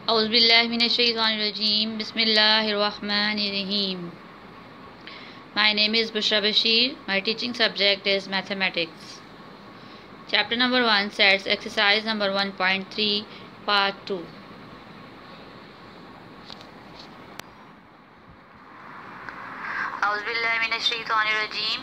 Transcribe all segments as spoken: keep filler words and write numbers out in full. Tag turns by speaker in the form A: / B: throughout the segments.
A: Auzubillahiminash-shaytanir-rajim. Bismillahir-rahmanir-rahim. My name is Bushra Bashir. My teaching subject is mathematics. Chapter number one, sets, exercise number one point three, part two. Auzubillahiminash-shaytanir-rajim.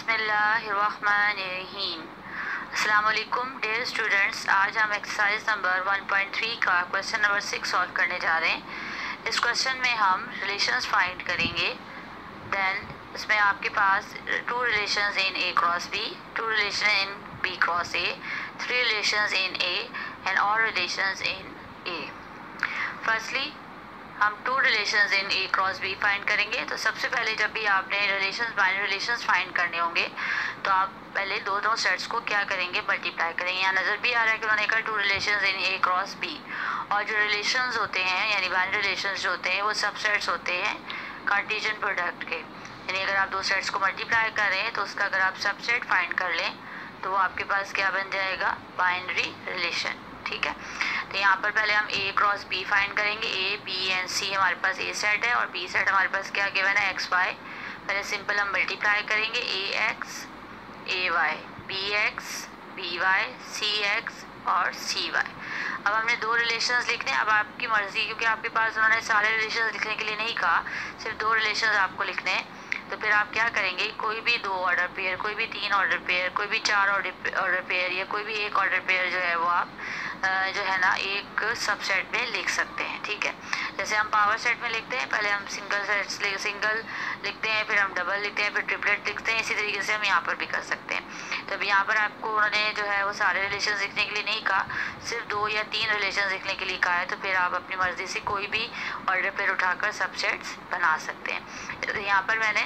A: Bismillahir-rahmanir-rahim. अस्सलाम वालेकुम dear students, आज हम exercise number one point three का question number six solve करने जा रहे हैं। इस क्वेश्चन में हम रिलेशंस फाइंड करेंगे। देन इसमें आपके पास two relations in A cross B, two relation in B cross A, three relations in A and all relations in A. Firstly हम two relations in A cross B find करेंगे। तो सबसे पहले जब भी आपने रिलेशंस बाइनरी रिलेशंस फाइंड करने होंगे तो आप पहले दो दो सेट्स को क्या करेंगे, मल्टीप्लाई करेंगे। यहाँ नज़र भी आ रहा है कि उन्होंने कहा two relations in A cross B, और जो रिलेशंस होते हैं यानी बाइनरी रिलेशंस जो होते हैं वो सब सेट्स होते हैं कार्टेशियन प्रोडक्ट के। यानी अगर आप दो सेट्स को मल्टीप्लाई करें तो उसका अगर आप सबसेट फाइंड कर लें तो वो आपके पास क्या बन जाएगा, बाइनरी रिलेशन। ठीक है, तो यहाँ पर पहले हम ए क्रॉस बी फाइंड करेंगे। ए बी एंड सी हमारे पास ए सेट है और बी सेट हमारे पास क्या गिवन है, एक्स वाई। पहले सिंपल हम मल्टीप्लाई करेंगे, A X A Y, B X B Y, C X और सी वाई। अब हमने दो रिलेशंस लिखने हैं। अब आपकी मर्ज़ी, क्योंकि आपके पास उन्होंने सारे रिलेशंस लिखने के लिए नहीं कहा, सिर्फ दो रिलेशंस आपको लिखने हैं। तो फिर आप क्या करेंगे, कोई भी दो ऑर्डर पेयर, कोई भी तीन ऑर्डर पेयर, कोई भी चार ऑर्डर पेयर या कोई भी एक ऑर्डर पेयर जो है वो आप जो है ना एक सबसेट में लिख सकते हैं। ठीक है, जैसे हम पावर सेट में लिखते हैं, पहले हम सिंगल सेट्स सिंगल लिखते हैं, फिर हम डबल लिखते हैं, फिर ट्रिपलेट लिखते हैं। इसी तरीके से हम यहाँ पर भी कर सकते हैं। तो अभी यहाँ पर आपको उन्होंने जो है वो सारे रिलेशन लिखने के लिए नहीं कहा, सिर्फ दो या तीन रिलेशन लिखने के लिए कहा है। तो फिर आप अपनी मर्जी से कोई भी ऑर्डर पेयर उठाकर सबसेट्स बना सकते हैं। तो यहाँ पर मैंने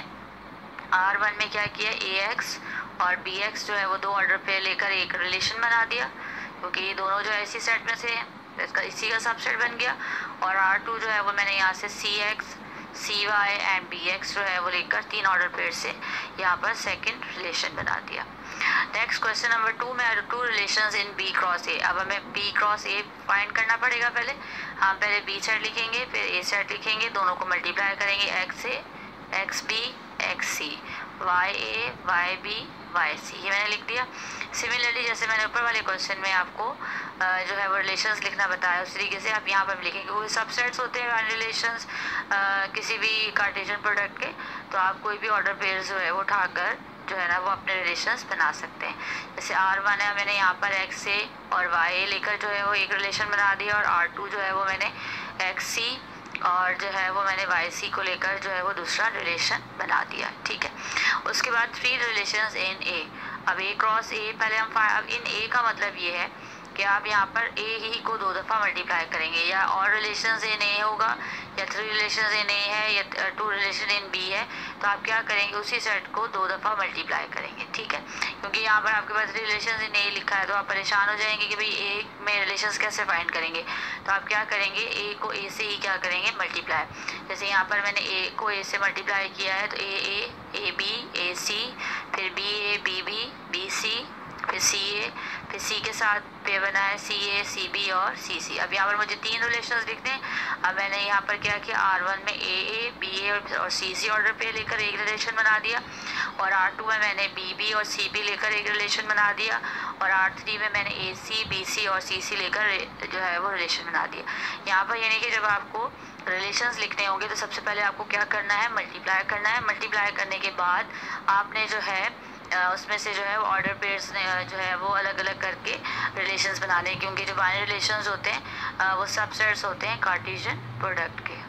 A: आर वन में क्या किया, ए एक्स और बी एक्स जो है वो दो ऑर्डर पेयर लेकर एक रिलेशन बना दिया, क्योंकि ये दोनों जो है इसी सेट में से हैं, तो इसका इसी का सबसेट बन गया। और आर टू जो है वो मैंने यहाँ से C X C Y and B X जो है वो लेकर तीन ऑर्डर पेयर से यहाँ पर सेकंड रिलेशन बना दिया। नेक्स्ट क्वेश्चन नंबर टू में two relations in B cross A. अब हमें बी क्रॉस ए फाइंड करना पड़ेगा। पहले हम पहले बी सेट लिखेंगे, फिर ए सेट लिखेंगे, दोनों को मल्टीप्लाई करेंगे, X A X B X C, Y A Y B Y C, ये मैंने लिख दिया। सिमिलरली जैसे मैंने ऊपर वाले क्वेश्चन में आपको जो है वो रिलेशंस लिखना बताया, उस तरीके से आप यहाँ पर लिखेंगे। कोई सबसेट्स होते हैं रिलेशंस किसी भी कार्टेशियन प्रोडक्ट के, तो आप कोई भी ऑर्डर पेयर जो है वो उठाकर जो है ना वो अपने रिलेशंस बना सकते हैं। जैसे आर वन है, मैंने यहाँ पर एक्स ए और वाई ए लेकर जो है वो एक रिलेशन बना दिया, और आर टू जो है वो मैंने एक्स सी और जो है वो मैंने वाई सी को लेकर जो है वो दूसरा रिलेशन बना दिया। ठीक है, उसके बाद थ्री रिलेशंस इन ए। अब ए क्रॉस ए पहले हम अब इन ए का मतलब ये है कि आप यहाँ पर ए ही को दो दफ़ा मल्टीप्लाई करेंगे, या और रिलेशंस इन ए होगा, या थ्री रिलेशंस इन ए है, या टू रिलेशन इन बी है, तो आप क्या करेंगे, उसी सेट को दो दफ़ा मल्टीप्लाई करेंगे। ठीक है, क्योंकि यहाँ पर आपके पास रिलेशंस इन ए लिखा है तो आप परेशान हो जाएंगे कि भाई ए में रिलेशंस कैसे फाइंड करेंगे। तो आप क्या करेंगे, ए को ए से ही क्या करेंगे, मल्टीप्लाई। जैसे यहाँ पर मैंने ए को ए से मल्टीप्लाई किया है, तो ए ए ए बी ए सी, फिर B A B B B C, फिर सी ए, फिर सी के साथ पे बना है सी ए सी बी और सी सी। अब यहाँ पर मुझे तीन रिलेशंस लिखने हैं। अब मैंने यहाँ पर क्या किया, आर वन में ए ए बी ए और सी सी ऑर्डर पे लेकर एक रिलेशन बना दिया, और आर टू में मैंने बी बी और सी बी लेकर एक रिलेशन बना दिया, और आर थ्री में मैंने ए सी बी सी और सी सी लेकर जो है वो रिलेशन बना दिया। यहाँ पर यानी कि जब आपको रिलेशंस लिखने होंगे तो सबसे पहले आपको क्या करना है, मल्टीप्लाई करना है। मल्टीप्लाई करने के बाद आपने जो है उसमें से जो है ऑर्डर पेयर्स ने जो है वो अलग अलग करके रिलेशंस बनाने, क्योंकि जो बाइनरी रिलेशंस होते हैं वो सबसेट्स होते हैं कार्टेशियन प्रोडक्ट के।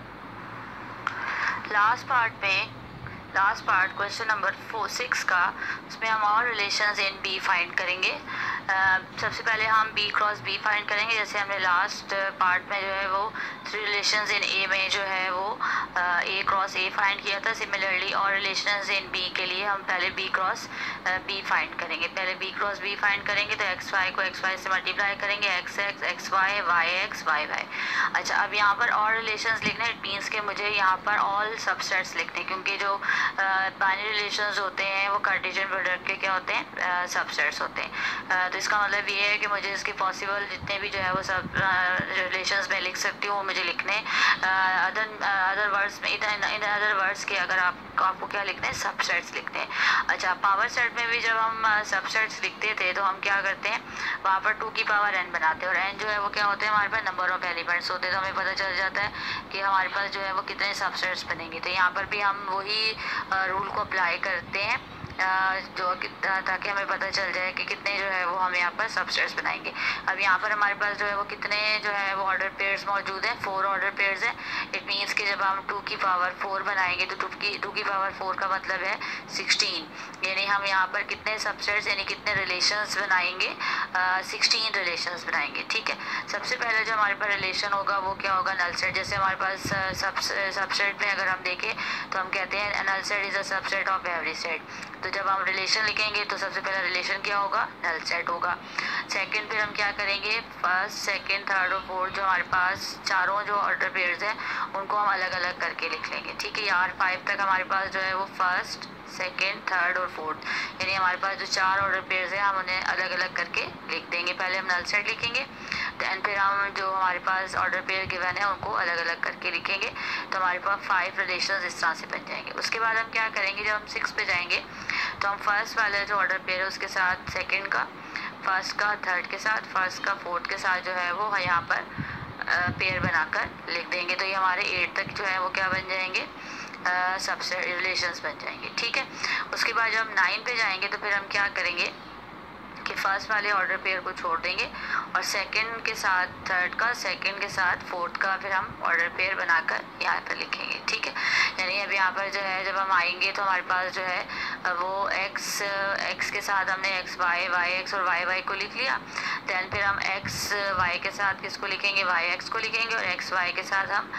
A: लास्ट पार्ट में last part question number four six का, उसमें हम और रिलेशंस इन बी फाइंड करेंगे। Uh, सबसे पहले हम बी क्रॉस बी फाइंड करेंगे। जैसे हमने लास्ट पार्ट में जो है वो थ्री रिलेशंस इन ए में जो है वो ए क्रॉस ए फाइंड किया था। सिमिलरली और रिलेशंस इन बी के लिए हम पहले बी क्रॉस बी फाइंड करेंगे। पहले बी क्रॉस बी फाइंड करेंगे तो एक्स वाई को एक्स वाई से मल्टीप्लाई करेंगे, X X X Y Y X Y Y. अच्छा, अब यहाँ पर और रिलेशंस लिखने, इट मीन्स के मुझे यहाँ पर ऑल सबसेट्स लिखने, क्योंकि जो बाइनरी रिलेशंस होते हैं वो कार्टेशियन प्रोडक्ट के क्या होते हैं, सबसेट्स होते हैं। तो इसका मतलब ये है कि मुझे इसके पॉसिबल जितने भी जो है वो सब रिलेशंस में लिख सकती हूँ वो मुझे लिखने अदर अदर वर्ड्स में इन इन अदर वर्ड्स के अगर आप आपको क्या लिखने हैं, सबसेट्स लिखते हैं। अच्छा, पावर सेट में भी जब हम सबसेट्स लिखते थे तो हम क्या करते हैं, वहाँ पर टू की पावर एन बनाते हैं और एन जो है वो क्या होते हैं, हमारे पास नंबर ऑफ एलिमेंट्स होते हैं, तो हमें पता चल जाता है कि हमारे पास जो है वो कितने सबसेट्स बनेंगे। तो यहाँ पर भी हम वही रूल को अप्लाई करते हैं जो ताकि हमें पता चल जाए कि कितने जो है वो हम यहाँ पर सबसेट्स बनाएंगे। अब यहाँ पर हमारे पास जो है वो कितने जो है वो ऑर्डर पेयर्स मौजूद हैं, फोर ऑर्डर पेयर्स हैं। इट मीन्स कि जब हम टू की पावर फोर बनाएंगे तो टू की टू की पावर फोर का मतलब है सिक्सटीन, यानी हम यहाँ पर कितने सबसेट्स यानी कितने रिलेशंस बनाएंगे, सिक्सटीन रिलेशंस बनाएंगे। ठीक है, सबसे पहले जो हमारे पास रिलेशन होगा वो क्या होगा, नल सेट। जैसे हमारे पास सब सबसेट में अगर हम देखें तो हम कहते हैं null set is a subset of every set. तो जब हम रिलेशन लिखेंगे तो सबसे पहला रिलेशन क्या होगा, नल सेट होगा। सेकंड फिर हम क्या करेंगे, फर्स्ट सेकंड थर्ड और फोर्थ जो हमारे पास चारों जो ऑर्डर पेयर्स हैं उनको हम अलग अलग करके लिख लेंगे। ठीक है, यार फाइव तक हमारे पास जो है वो फर्स्ट सेकेंड थर्ड और फोर्थ, यानी हमारे पास जो चार ऑर्डर पेयर्स हैं हम उन्हें अलग अलग करके लिख देंगे। पहले हम नल सेट लिखेंगे, दैन फिर हम जो हमारे पास ऑर्डर पेयर गिवन है उनको अलग अलग करके लिखेंगे, तो हमारे पास फाइव रिलेशंस इस तरह से बन जाएंगे। उसके बाद हम क्या करेंगे, जब हम सिक्स पे जाएंगे तो हम फर्स्ट वाले जो ऑर्डर पेयर है उसके साथ सेकेंड का, फर्स्ट का थर्ड के साथ, फर्स्ट का फोर्थ के साथ जो है वो यहाँ पर पेयर बनाकर लिख देंगे। तो ये हमारे एट तक जो है वो क्या बन जाएंगे, सबसे रिलेशंस बन जाएंगे। ठीक है, उसके बाद जब हम नाइन पे जाएंगे तो फिर हम क्या करेंगे कि फर्स्ट वाले ऑर्डर पेयर को छोड़ देंगे और सेकंड के साथ थर्ड का, सेकंड के साथ फोर्थ का फिर हम ऑर्डर पेयर बनाकर यहाँ पर लिखेंगे। ठीक है, यानी अब यहाँ पर जो है जब हम आएंगे तो हमारे पास जो है वो x x के साथ हमने x y y x और y y को लिख लिया। दैन फिर हम x y के साथ किसको लिखेंगे, y x को लिखेंगे और x y के साथ हम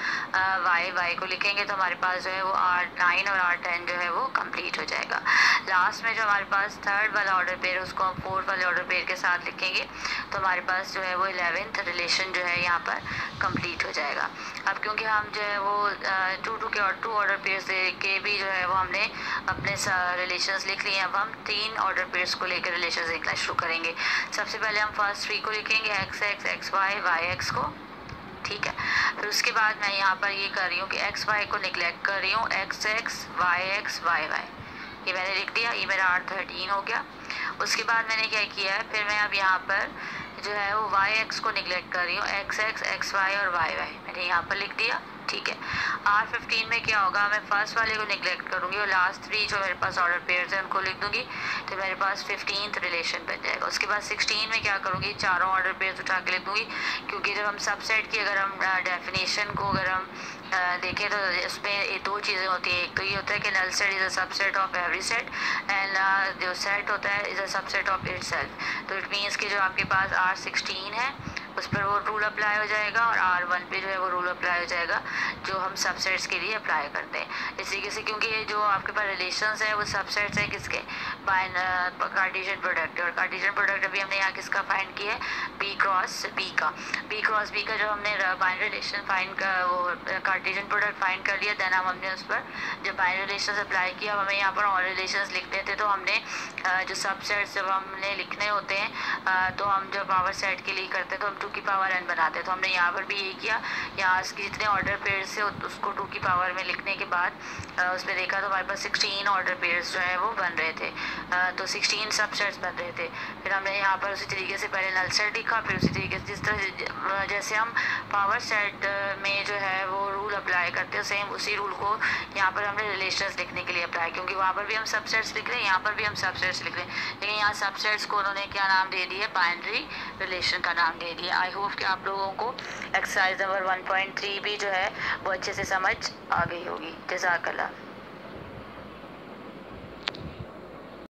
A: y y को लिखेंगे। तो हमारे पास जो है वो आर नाइन और आर टेन जो है वो कंप्लीट हो जाएगा। लास्ट में जो हमारे पास थर्ड वाला ऑर्डर पेयर उसको हम फोर्थ वाले ऑर्डर पेयर के साथ लिखेंगे, तो हमारे पास जो है वो इलेवेंथ रिलेशन जो है यहाँ पर कंप्लीट हो जाएगा। अब क्योंकि हम जो है वो टू टू के और टू ऑर्डर पेयर्स के भी जो है वो हमने अपने रिलेशंस लिख लिए हैं, अब हम तीन ऑर्डर पेयर्स को लेकर रिलेशंस लिखना शुरू करेंगे। सबसे पहले हम फर्स्ट थ्री को लिखेंगे, X X X Y Y X को। ठीक है, फिर उसके बाद मैं यहाँ पर ये कर रही हूँ कि एक्स वाई को निगलेक्ट कर रही हूँ, X X Y X Y Y, ये मैंने लिख दिया, ये मेरा आर थर्टीन हो गया। उसके बाद मैंने क्या किया है, फिर मैं अब यहाँ पर जो है वो वाई एक्स को निगलेक्ट कर रही हूँ, एक्स एक्स एक्स वाई और वाई वाई मैंने यहाँ पर लिख दिया। ठीक है, आर फिफ्टीन में क्या होगा, मैं फर्स्ट वाले को निगलेक्ट करूँगी और लास्ट थ्री जो मेरे पास ऑर्डर पेयर्स हैं उनको लिख दूँगी, तो मेरे पास फिफ्टीनथ रिलेशन बन जाएगा। उसके बाद सिक्सटीन में क्या करूँगी, चारों ऑर्डर पेयर्स उठा के लिख दूँगी, क्योंकि जब हम सबसेट की अगर हम डेफिनेशन को अगर हम देखें तो इसमें दो चीज़ें होती हैं। एक तो ये होता है कि null set is a subset of every set and जो सेट होता है is a subset of itself. तो इट मीन्स कि जो आपके पास आर सिक्सटीन है उस पर वो रूल अप्लाई हो जाएगा और आर वन पे जो है वो रूल अप्लाई हो जाएगा जो हम सबसेट्स के लिए अप्लाई करते हैं। इस तरीके से क्योंकि ये जो आपके पास रिलेशंस है वो सबसेट्स है किसके, बाय कार्टेशियन प्रोडक्ट, और कार्टेशियन प्रोडक्ट अभी हमने यहाँ किसका फाइंड किया है, बी क्रॉस बी का। बी क्रॉस बी का जो हमने बाइनरी रिलेशन फाइंड का वो कार्टेशियन प्रोडक्ट फाइंड कर लिया, देन हम हमने उस पर जब बाइनरी रिलेशन अप्लाई किया, हमें यहाँ पर और रिलेशन लिखते थे, तो हमने जो सबसेट्स जब हमने लिखने होते हैं तो हम जब पावर सेट के लिए करते तो हम टू की पावर एन बनाते, तो हमने यहाँ पर भी यही किया। यहाँ इसके जितने ऑर्डर पेयर्स से उसको टू की पावर में लिखने के बाद उसमें देखा तो हमारे पास सिक्सटीन ऑर्डर पेयर्स जो है वो बन रहे थे, तो सिक्सटीन सबसेट्स बन रहे थे। फिर हमने यहाँ पर उसी तरीके से पहले नल सेट लिखा, फिर उसी तरीके से जिस तरह जैसे हम पावर सेट में जो है वो रूल अप्लाई करते हैं सेम उसी रूल को यहाँ पर हमने रिलेशंस लिखने के लिए अप्लाई, क्योंकि वहाँ पर भी हम सबसेट्स लिख रहे हैं, यहाँ पर भी हम सबसेट्स लिख रहे हैं, लेकिन यहाँ सबसेट्स को उन्होंने क्या नाम दे दिया, बाइनरी रिलेशन का नाम दे दिया। आई होप कि आप लोगों को exercise number one point three भी जो है वो अच्छे से समझ आ गई होगी। जज़ाकल्लाह।